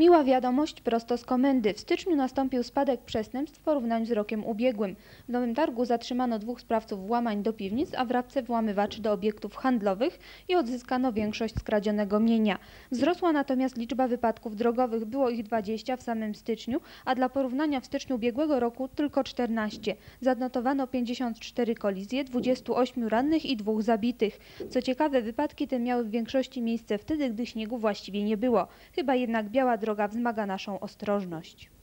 Miła wiadomość prosto z komendy. W styczniu nastąpił spadek przestępstw w porównaniu z rokiem ubiegłym. W Nowym Targu zatrzymano 2 sprawców włamań do piwnic, a w Rabce włamywaczy do obiektów handlowych i odzyskano większość skradzionego mienia. Wzrosła natomiast liczba wypadków drogowych. Było ich 20 w samym styczniu, a dla porównania w styczniu ubiegłego roku tylko 14. Zanotowano 54 kolizje, 28 rannych i 2 zabitych. Co ciekawe, wypadki te miały w większości miejsce wtedy, gdy śniegu właściwie nie było. Chyba jednak biała droga wzmaga naszą ostrożność.